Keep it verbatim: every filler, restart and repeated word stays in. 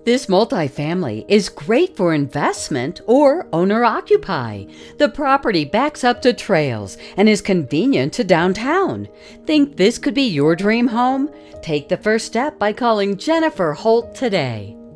This multifamily is great for investment or owner-occupy. The property backs up to trails and is convenient to downtown. Think this could be your dream home? Take the first step by calling Jennifer Holt today.